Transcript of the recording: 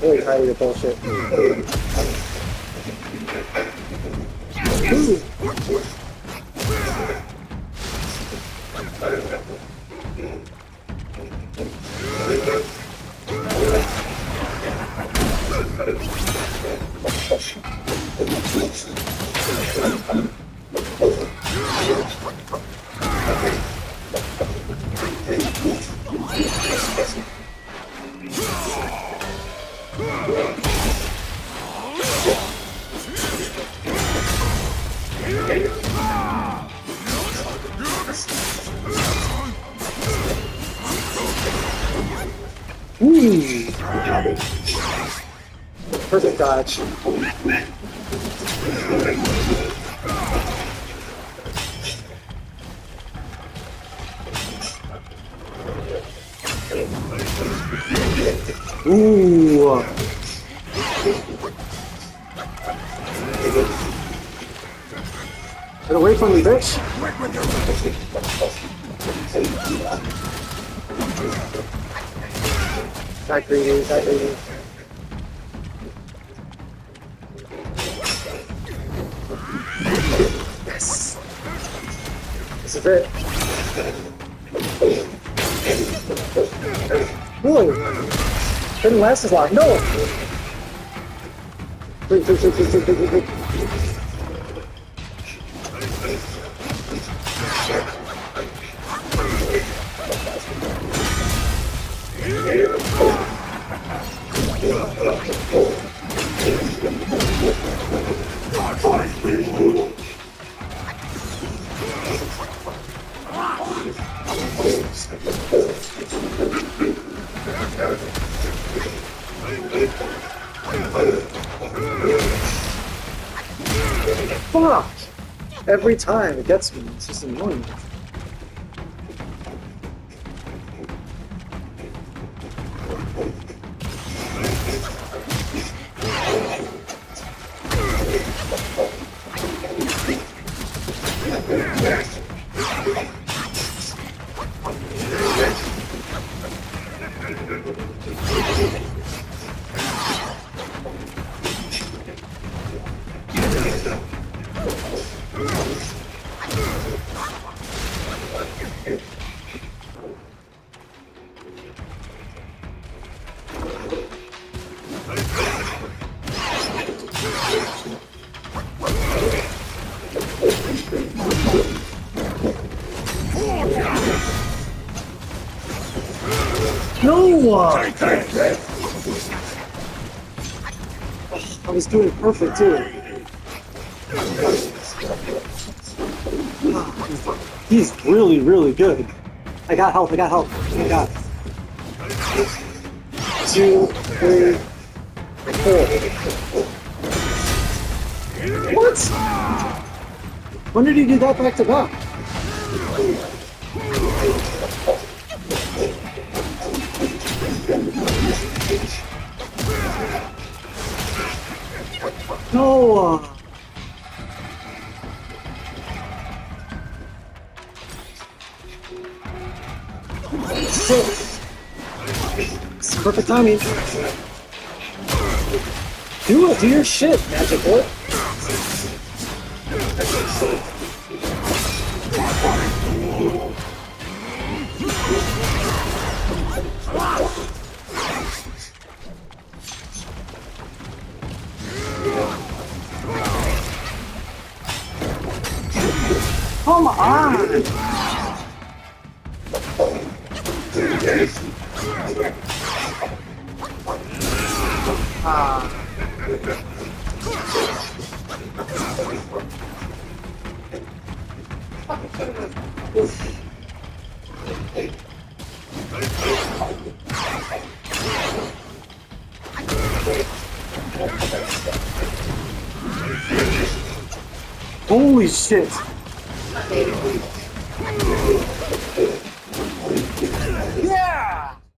Really tired of your bullshit. Perfect dodge. Ooh. Get away from me, bitch. Got greedy, got greedy. Yes! This is it. Really? Didn't last as long. No! Quick. Fuck! Every time it gets me, it's just annoying. No! I was doing perfect too. He's really, really good. I got health, I got health. Oh my god. 2, 3, 4. What? When did he do that back to back? No! It's perfect timing. Do it, do your shit, Magic Boy. Come on! Holy shit!